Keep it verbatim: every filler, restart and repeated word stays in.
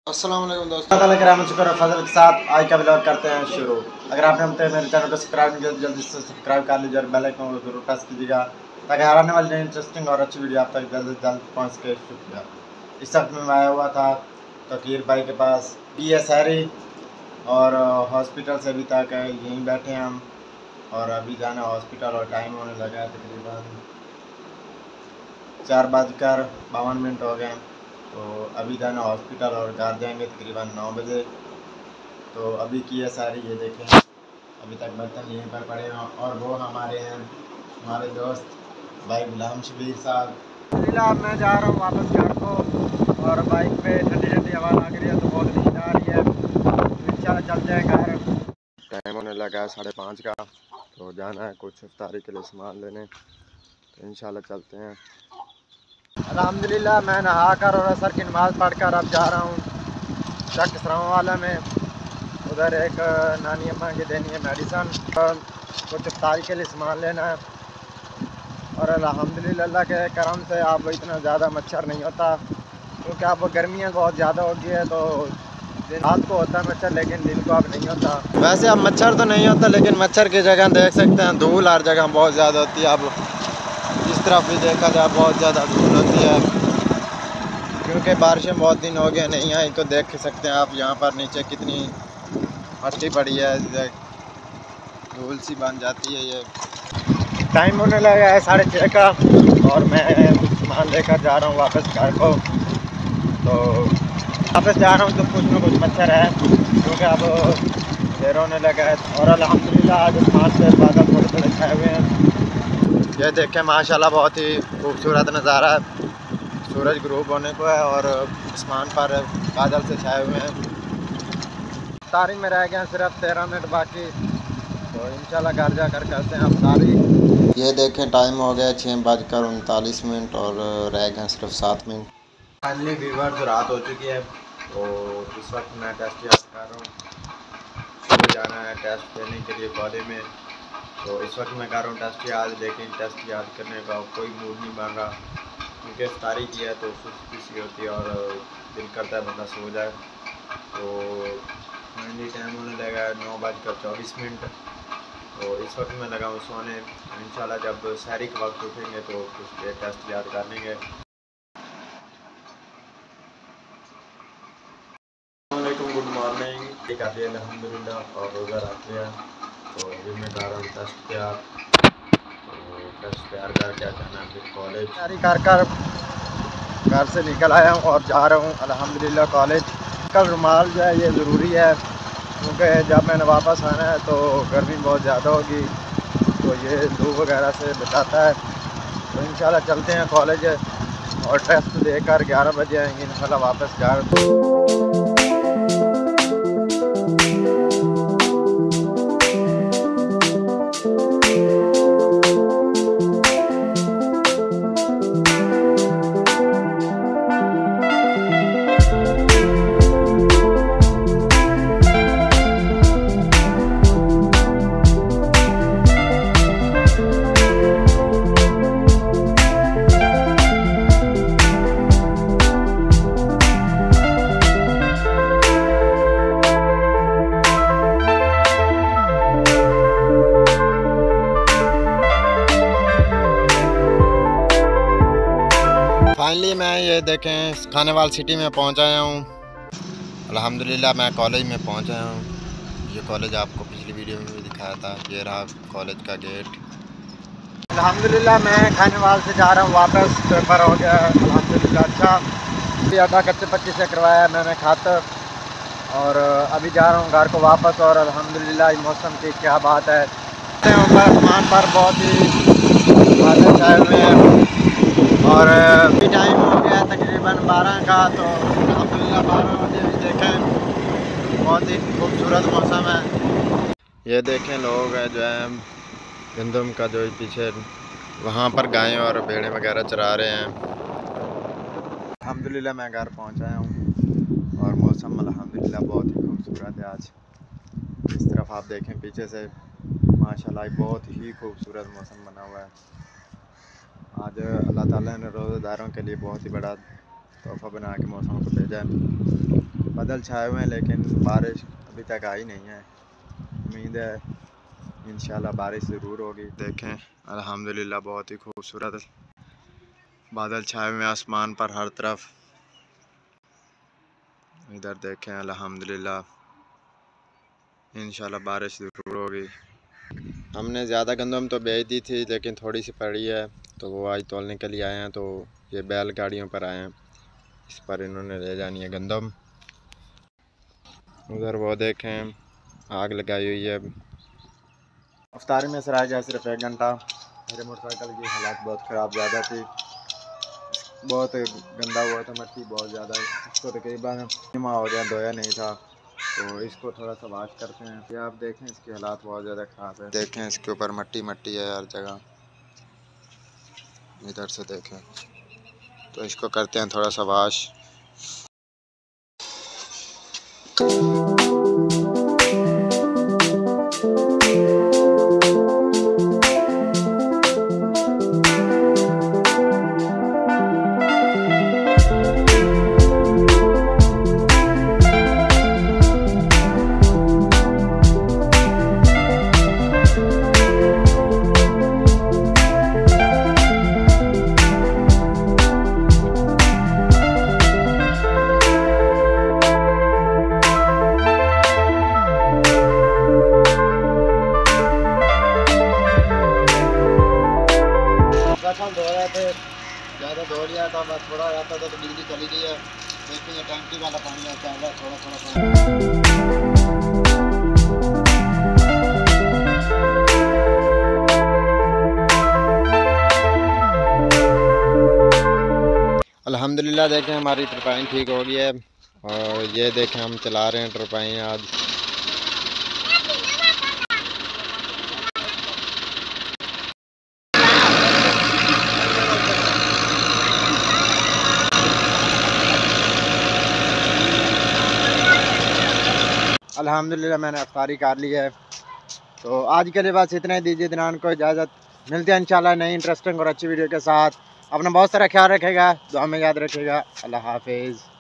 अस्सलाम वालेकुम दोस्तों, फजल के साथ आज का ब्लॉग करते हैं शुरू। अगर आपने अब तक मेरे चैनल को सब्सक्राइब नहीं किया तो जल्दी से सब्सक्राइब कर लीजिए और बेल आइकन को जरूर प्रेस कीजिएगा ताकि हर आने वाली इंटरेस्टिंग और अच्छी वीडियो आप तक जल्द से जल्द पहुँच के। शुक्रिया। इस वक्त में मैं आया हुआ था तकीर भाई के पास बी एस हैरी और हॉस्पिटल से अभी तक यहीं बैठे हैं हम और अभी जाना हॉस्पिटल और टाइम होने लगा है तकरीबन चार बजकर बावन मिनट हो गए। तो अभी जाना हॉस्पिटल और घर जाएंगे तकरीबन नौ बजे। तो अभी की है सारी ये देखें, अभी तक बर्तन यहीं पर पड़े हैं और वो हमारे हैं हमारे दोस्त भाई गुलाम शबीर साहब। अब मैं जा रहा हूँ वापस घर को और बाइक पे ठंडी ठंडी हवा लग रही है तो बहुत नींद आ रही है। तो इंशाल्लाह चलते हैं घर। टाइम होने लगा है साढ़े पाँच का, तो जाना है कुछ इफ्तारी के लिए सामान लेने, तो इंशाल्लाह चलते हैं। अल्हम्दुलिल्लाह मैं नहा कर और असर की नमाज़ पढ़कर अब जा रहा हूँ चक सराव वाला में। उधर एक नानी अम्मा की देनी है मेडिसन, कुछ इफ्तारी के लिए सामान लेना है। और अल्हम्दुलिल्लाह अल्लाह के करम से अब इतना ज़्यादा मच्छर नहीं होता क्योंकि अब गर्मियाँ बहुत ज़्यादा हो गई है। तो रात को होता है मच्छर लेकिन दिन को अब नहीं होता। वैसे अब मच्छर तो नहीं होता लेकिन मच्छर की जगह देख सकते हैं धूल हर जगह बहुत ज़्यादा होती है। अब इस तरफ भी देखा जाए बहुत ज़्यादा धूल होती है क्योंकि बारिशें बहुत दिन हो गए नहीं आई। तो देख सकते हैं आप यहाँ पर नीचे कितनी मट्टी पड़ी है, धूल सी बन जाती है। ये टाइम होने लगा है साढ़े छः का और मैं कुछ सामान लेकर जा रहा हूँ वापस घर को। तो वापस जा रहा हूँ तो कुछ न कुछ मच्छर है क्योंकि अब देर होने लगा है। और अल्हम्दुलिल्लाह आज आसमान से बादल थोड़े थोड़े छाए हुए हैं। ये देखें माशाल्लाह बहुत ही खूबसूरत नज़ारा है। सूरज ग्रूब होने को है और आसमान पर बादल से छाए हुए हैं। तारीख में रह गए सिर्फ तेरह मिनट बाकी, तो इंशाल्लाह घर जाकर करते हैं तारीख। ये देखें टाइम हो गया छः बजकर उनतालीस मिनट और रह गए सिर्फ सात मिनट। फाइनली व्यूअर्स रात हो चुकी है, तो इस वक्त मैं टेस्ट याद कर रहा हूँ। शुरू जाना है टेस्ट देने के लिए कॉलेज में, तो इस वक्त मैं कर रहा हूँ टेस्ट याद। लेकिन टेस्ट याद करने का कोई मूड नहीं बन रहा क्योंकि इफ्तारी की है तो सुस्ती सी होती है और दिल करता है बंदा सो जाए। तो फाइनली टाइम होने लगा है नौ बजकर चौबीस मिनट। तो इस वक्त मैं लगा हूँ सोने। इंशाल्लाह जब सहरी के वक्त उठेंगे तो कुछ टेस्ट याद कर लेंगे। गुड मॉर्निंग, ठीक आती है अल्हम्दुलिल्लाह और रोज़ा रख लिया। तो अभी मैं कर रहा हूँ टेस्ट तैयार, तो टेस्ट तैयार करके जाना है फिर कॉलेज। तैयारी कर कर घर से निकल आया हूँ और जा रहा हूँ अल्हम्दुलिल्लाह कॉलेज। कल रुमाल जो है ये ज़रूरी है क्योंकि जब मैंने वापस आना है तो गर्मी बहुत ज़्यादा होगी, तो ये धूप वगैरह से बचाता है। तो इंशाल्लाह चलते हैं कॉलेज और टेस्ट देकर ग्यारह बजे आएंगे इंशाल्लाह वापस घर। फाइनली मैं ये देखें खाने वाली सिटी में पहुंच आया हूँ। अल्हम्दुलिल्लाह मैं कॉलेज में पहुंच आया हूँ। ये कॉलेज आपको पिछली वीडियो में भी दिखाया था, ये रहा कॉलेज का गेट। अल्हम्दुलिल्लाह मैं खाने वाले से जा रहा हूँ वापस, पेपर हो गया अल्हम्दुलिल्लाह अच्छा। अभी आधा कच्चे पच्ची से करवाया मैंने खातर और अभी जा रहा हूँ घर को वापस। और अल्हम्दुलिल्लाह मौसम की क्या बात है, ऊपर आसमान पर बहुत ही बादल छाए हुए हैं और अभी टाइम हो गया तकरीबन बारह का। तो अल्हम्दुलिल्लाह बारह बजे भी देखें बहुत ही खूबसूरत मौसम है। ये देखें लोग हैं जो है गंदम का जो पीछे वहाँ पर गायें और भेड़ें वगैरह चरा रहे हैं। अल्हम्दुलिल्लाह मैं घर पहुँच आया हूँ और मौसम अल्हम्दुलिल्लाह बहुत ही खूबसूरत है आज। इस तरफ आप देखें पीछे से माशाल्लाह बहुत ही खूबसूरत मौसम बना हुआ है। आज अल्लाह ताला ने रोज़ेदारों के लिए बहुत ही बड़ा तोहफ़ा बना के मौसम को भेजा है। बादल छाए हुए हैं लेकिन बारिश अभी तक आई नहीं है। उम्मीद है इंशाल्लाह बारिश ज़रूर होगी। देखें अल्हम्दुलिल्लाह बहुत ही खूबसूरत बादल छाए हुए हैं आसमान पर हर तरफ। इधर देखें अल्हम्दुलिल्लाह इंशाल्लाह बारिश ज़रूर होगी। हमने ज़्यादा गंदम तो बेच दी थी लेकिन थोड़ी सी पड़ी है तो वो आज तोलने के लिए आए हैं। तो ये बैल गाड़ियों पर आए हैं, इस पर इन्होंने ले जानी है गंदम। उधर वो देखें आग लगाई हुई है। अफ्तारी में सराय गया सिर्फ एक घंटा। मेरे मोटरसाइकिल की हालत बहुत ख़राब ज़्यादा थी, बहुत गंदा हुआ था, मट्टी बहुत ज़्यादा। इसको तकरीबन जमा हो गया, धोया नहीं था तो इसको थोड़ा सा वाश करते हैं। ये आप देखें इसकी हालात बहुत ज़्यादा ख़राब है। देखें इसके ऊपर मट्टी मट्टी है हर जगह। इधर से देखें तो इसको करते हैं थोड़ा सा वाश। धो रहे थे, ज़्यादा धो लिया था, बस थोड़ा आता था तो बिजली चली गई है। देखिए ये टंकी वाला पानी आता है थोड़ा थोड़ा पानी। अल्हम्दुलिल्लाह देखें हमारी ट्रपाइन ठीक हो गई है और ये देखें हम चला रहे हैं ट्रपाइन आज। अल्हम्दुलिल्लाह मैंने अफ्तारी कर ली है। तो आज के लिए बस इतना ही, दीजिए दिनान को इजाज़त। मिलते हैं इंशाल्लाह नई इंटरेस्टिंग और अच्छी वीडियो के साथ। अपना बहुत सारा ख्याल रखेगा, दुआ में याद रखेगा। अल्लाह हाफिज़।